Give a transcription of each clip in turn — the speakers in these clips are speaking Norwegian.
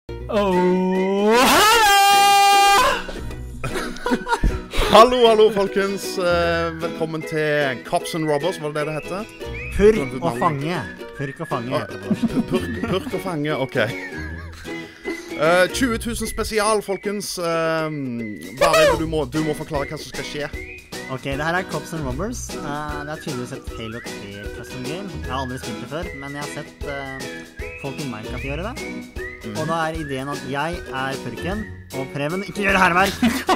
Hallo, folkens. Velkommen til Cops and Robbers, var det heter? Purk og fange. Purk og fange. Purk og fange, ok. 20 000 spesial, folkens. Bare du må forklare hva som skal skje. Ok, det her Cops and Robbers. Det tydeligvis et Halo 3 custom game. Jeg har aldri spilt det før, men jeg har sett folk i Minecraft gjøre det. Og da ideen at jeg purken, og Preben ikke gjør hærverk.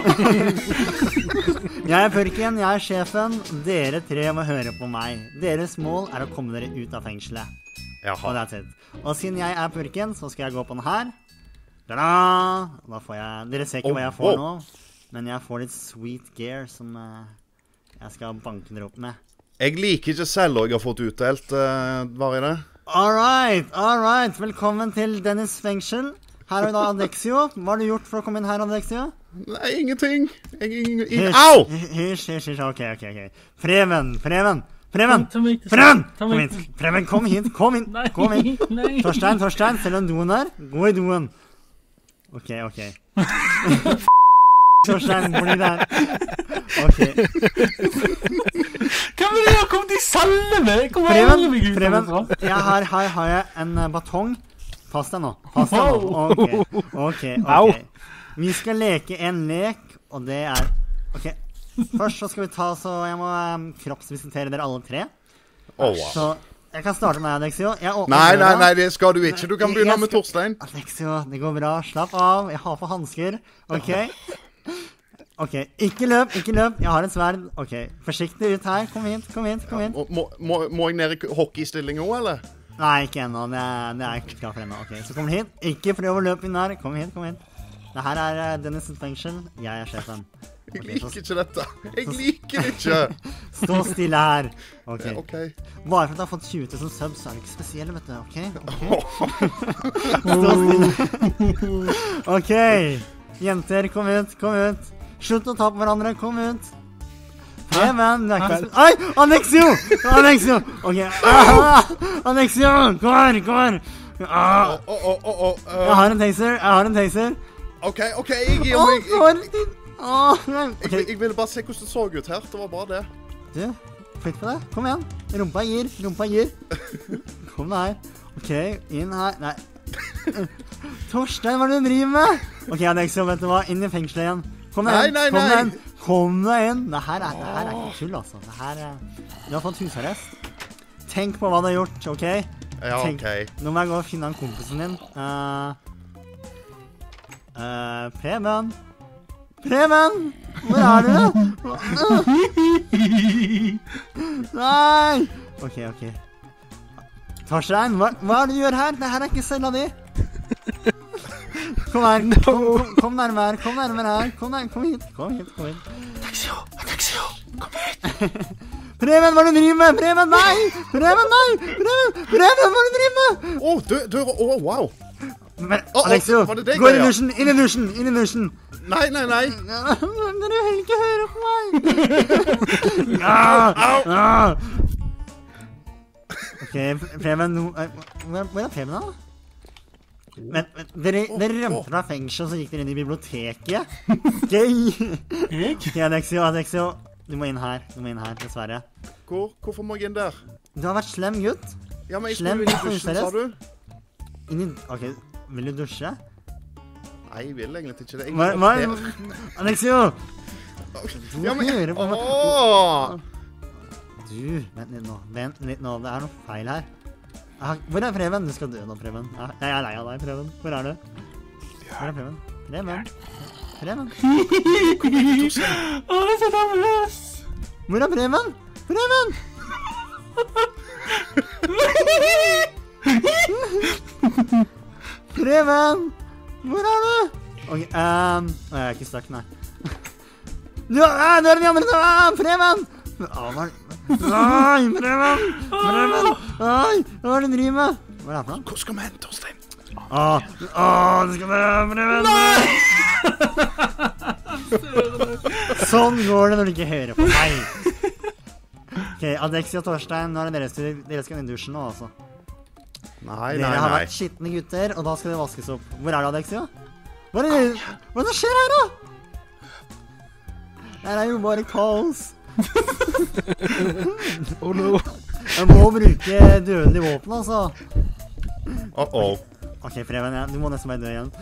Jeg purken, jeg sjefen, dere tre må høre på meg. Deres mål å komme dere ut av fengselet. Jaha. Og that's it. Og siden jeg purken, så skal jeg gå på den her. Da får jeg, dere ser ikke hva jeg får nå, men jeg får litt sweet gear som jeg skal banke dere opp med. Jeg liker ikke selv, og jeg har fått utdelt, var i det? Alright. Velkommen til Dennis fengsel. Her da Adexio. Hva har du gjort for å komme inn her, Adexio? Nei, ingenting. Au! Hysj, ok. Preben! Kom hit. Torstein, selv om doen her. Gå i doen. Ok. Torstein, bli der. Ok. Hva vil du ha kommet i celle med? Preben, her har jeg en batong. Pass deg nå. Ok. Vi skal leke en lek, og det ok. Først så skal vi ta, så jeg må kroppsvisitere dere alle tre. Så jeg kan starte med Adexio. Nei, det skal du ikke. Du kan begynne med Torstein. Adexio, det går bra. Slapp av. Jeg har på handsker. Ok, ikke løp. Jeg har en sverd. Ok, forsiktig ut her. Kom hit. Må jeg ned i hockeystilling også, eller? Nei, ikke ennå. Det ikke klar for ennå. Ok, så kom hit. Ikke prøv å løpe inn her. Kom hit. Det her Dennis fengsel. Jeg sjefen. Jeg liker ikke dette. Jeg liker det ikke. Stå stille her. Ok. Bare for at jeg har fått 20 000 subs, så det ikke spesielle, vet du. Ok. Jenter, kom ut. Slutt å ta på hverandre, kom ut. Preben, det ikke Oi, Adexio! Ok, Adexio, kom her. Jeg har en taser. Ok, jeg ville bare se hvordan det så ut her, det var bare det. Du, flytt på deg, kom igjen. Rumpa gir. Kom deg her. Ok, inn her, nei. Torstein, hva er det du driver med? Ok, Adexio, vet du hva, inn i fengselet igjen. Kom deg inn. Det her ikke tull, altså. Du har fått husarrest. Tenk på hva du har gjort, ok? Ja, ok. Nå må jeg gå og finne en kompisen din. Preben, hvor er du? Nei! Ok. Torstein, hva er det du gjør her? Dette ikke cella di. Kom her, kom nærmere her. Kom hit. Adexio, kom hit. Preben, hva er det du driver med? Preben, nei! Preben, hva er det du driver med? Wow. Alexio, gå inn i dusjen. Nei. Dere vil ikke høre på meg. Ok, Preben, hvor Preben da? Men dere rømte fra fengsel, så gikk dere inn i biblioteket. Gøy! Ok, Adexio, du må inn her, dessverre. Hvorfor må jeg inn der? Du har vært slem, gutt. Ja, men jeg skulle inn i dusjen, sa du? Ok, vil du dusje? Nei, jeg vil egentlig ikke det. Adexio! Du må høre på meg. Du, vent litt nå, det noe feil her. Hvor Preben? Du skal dø nå, Preben. Jeg lei av deg, Preben. Hvor du? Hvor Preben? Preben? Åh, jeg så nervøs. Hvor Preben? Preben! Hvor du? Ok, jeg ikke stakk, nei. Du er den andre, Preben! Nei, Preben! Nei, hva er det du driver med? Hva er det for noe? Hvor skal vi hen, Torstein? Det skal være Preben! Sånn går det når du ikke hører på meg. Ok, Adexio og Torstein, nå er det dere skal inn i dusjen nå, altså. Nei, Dere nei, har nei. vært skitne gutter, og da skal det vaskes opp. Hvor er det, Alexio? Hva er det som skjer her, da? Det er jo bare kaos. Oh no. Jeg må bruke dødelig våpen, altså. Uh-oh. Ok, Preben, ja. Du må nesten bare dø igjen.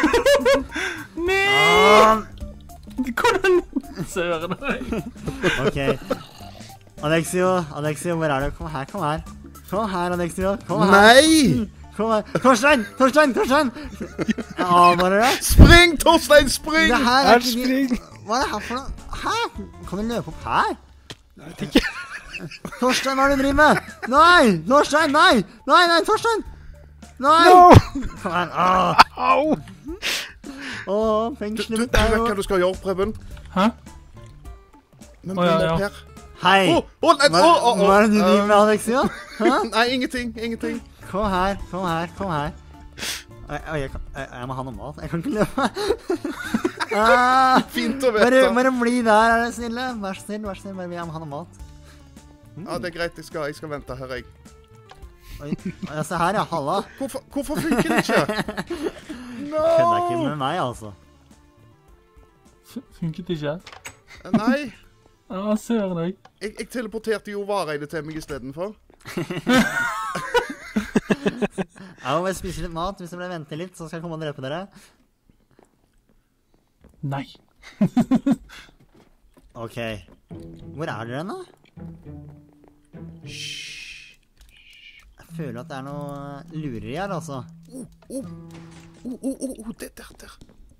Nei! Hvordan søren deg? Ok. Alexio, hvor er du? Kom her. Kom her, Alexio. Kom her. Nei! Kom her. Torstein! Jeg advarer deg. Spring, Torstein, spring! Det her er ikke Spring! Hva er det her for noe? Hæ? Kan du løpe opp her? Jeg vet ikke. Torstein, hva er det du driver med? Nei! Torstein, nei! Nei, Torstein! Nei! No! Kom her. Au! Du Fengselet mitt vet er jo... hva du skal gjøre, Preben? Hæ? Men Å, ja, bli ja. opp her. Hei! Nei, Hva er det du driver med, Alexia? Hæ? Nei, ingenting. Kom her. Jeg må ha noe mat. Jeg kan ikke løpe. Fint å vite. Bare bli der, er det snille? Vær så snill, bare jeg må ha noe mat. Ja, det er greit, jeg skal vente her, jeg. Oi, se her, ja, halla. Hvorfor funker det ikke? Kødder ikke med meg, altså. Funket ikke? Nei, Ja, søren deg. jeg teleporterte jo Vareide til meg i stedet for. Jeg må bare spise litt mat. Hvis jeg ble vente litt, så skal jeg komme og drepe dere. Nei. Ok. Hvor er dere nå? Jeg føler at det er noe lureri her, altså. Det der.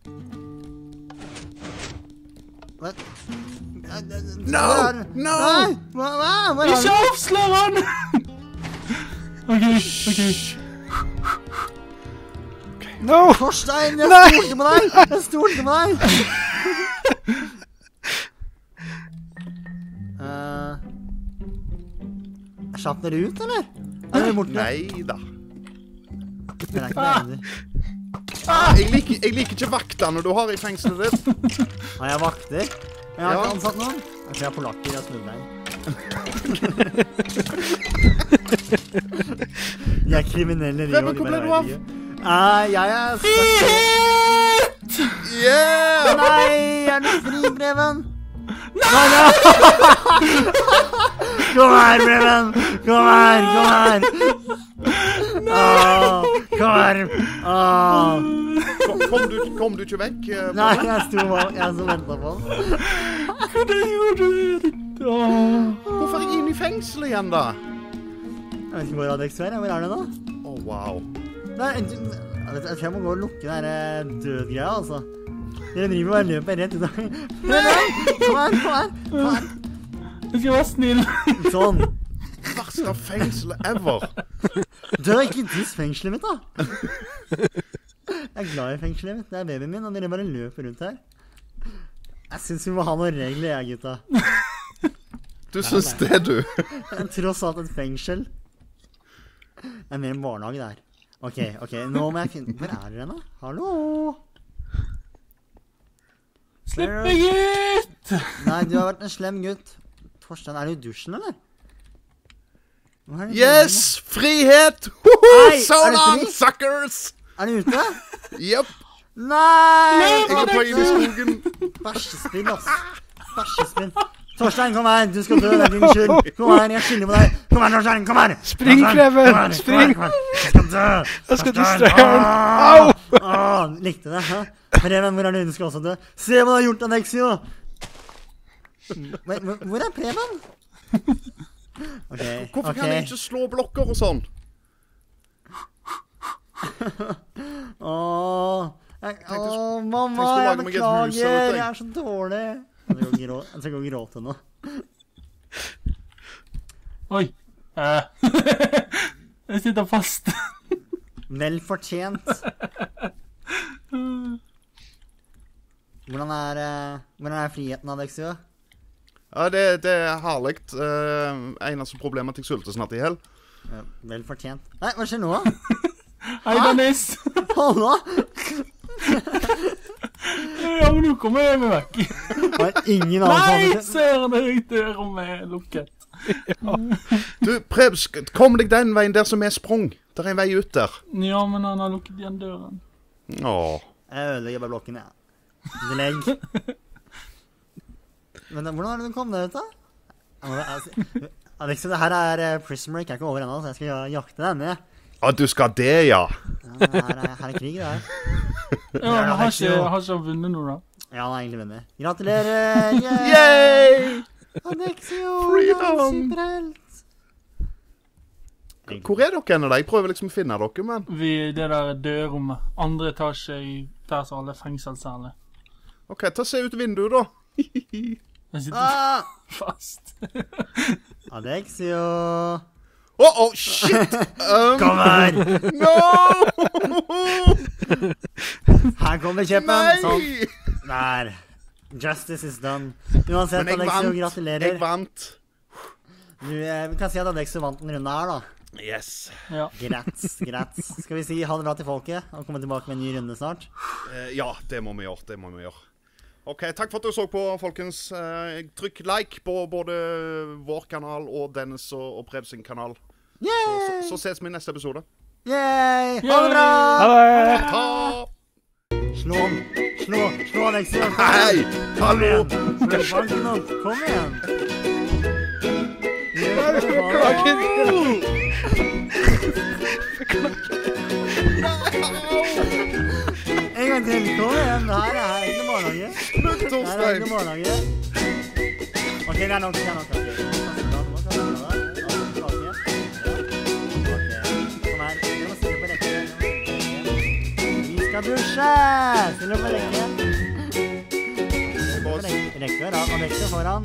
Hva? No! Nei! Hva er det? Ikke avslør han! Ok. No! Torstein, jeg stolte på deg! Jeg slapp dere ut, eller? Er dere borte? Nei da. Det er ikke nødvendig. Jeg liker ikke vaktene du har i fengselet ditt. Har jeg vakter? Jeg har Ja. ikke ansatt noen. Jeg tror jeg er polakker, jeg smugler inn. De er kriminelle, de Preben, også, de hvor ble bare du av? vet ikke. Jeg er Frihet! Yeah! Nei, er du fri, Preben? Nei! Kom her, Preben! Kom her! Kom her! Kom du ikke vekk? Nei, jeg sto og ventet på den. Hvordan gjorde du det? Hvorfor er jeg inne i fengselet igjen, da? Jeg vet ikke hvor Adex er. Hvor er det da? Wow. Nei, jeg tror jeg må gå og lukke den der dødgreia, altså. Dere driver og løper rett ut av... Kom her. Jeg skal være snill. Sånn. Verste fengselet ever. Dø ikke tiss fengselet mitt, da. Jeg er glad i fengselet mitt. Det er babyen min, og dere bare løper rundt her. Jeg synes vi må ha noen regler, jeg, gutta. Du synes det, du. Tross alt et fengsel. Det er mer en barnehage der. Ok, nå må jeg finne... Hvor er dere nå? Hallo? Slipp meg ut! Nei, du har vært en slem gutt. Torstein, er du i dusjen, eller? Hva er det du Yes! Frihet! Nei, So er det long, fri? suckers! Er du ute? Yep. Nei! Jeg er på inn i skogen. Bæsjespill, ass. Bæsjespill. Torstein, kom her. Du skal dø, det er din skyld. Kom her, jeg skylder på deg. Kom her, Torstein, kom her. Spring, Torstein, Preben, kom her, spring. kom her. Du skal dø. Jeg skal Torstein, distrahere han. Au! Likte det, hæ? Preben, hvor er du? Du skal også dø. Se hva du har gjort, Alexio. Hvor er Preben? Hvorfor kan jeg ikke slå blokker og sånn? Mamma, skulle jeg lage meg et hus beklager. eller noe. Jeg er så dårlig. Jeg skal gå og gråte nå. Oi. Jeg sitter fast. Vel fortjent. Hvordan er friheten, Alexio? Ja, det er herlig. Eneste problemet at jeg sulter snart i hel. Vel fortjent. Nei, hva skjer nå da? Hei, Dennis. Halla! Ja, men nå kommer jeg meg vekk. Det var ingen annen Nei, som søren, dørrommet er lukket. Du, Prebz, kom deg den veien der som er sprung. Det er en vei ut der. Ja, men han har lukket igjen døren. Åh. Jeg ødelegger bare blokken, ja. Delegg. Men hvordan har du kommet deg ut, da? Alex, det her er Prison Break. Jeg er ikke over ennå, så jeg skal jakte den ned. Du skal det, ja. Ja, her er krig, det her. Ja, men har ikke vunnet noe, da? Ja, han har egentlig vunnet. Gratulerer! Yay! Alexio, Freedom! superhelt! Hvor er dere henne da? Jeg prøver liksom å finne dere, men... Vi det der dørrommet. Andre etasje i der som alle fengselsceller. Ok, ta se ut vinduet da. Jeg sitter fast. Alexio! Shit! Kom her! No! Her kommer kjeppen. Nei! Sånn. Der. Justice is done. Uansett, Men jeg Alexio, vant. gratulerer. Jeg vant. Vi kan si at Alexio vant den runde her, da. Yes. Ja. Grats. Skal vi si ha det bra til folket og komme tilbake med en ny runde snart? Ja, det må vi gjøre. Ok, takk for at du så på, folkens. Trykk like på både vår kanal og Dennis og Preb sin kanal. Så ses vi i neste episode. Yay! Ha det bra! Ta! Slå Alexio. Hei! Hallo! Slå banken opp. Kom igjen. En gang til. Kom igjen. Det her er ikke noe barnehage. Slutt, Det her er Torstein. ikke noe barnehage. Ok, det er nok. Vi skal dusje! Stille opp med rekke. Rekke og rad. Alexio foran.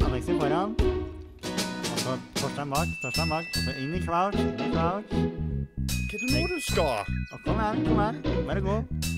Og så Torstein bak. Og så inn i crouch. Hva er det nå du skal? Og kom her. Bare gå.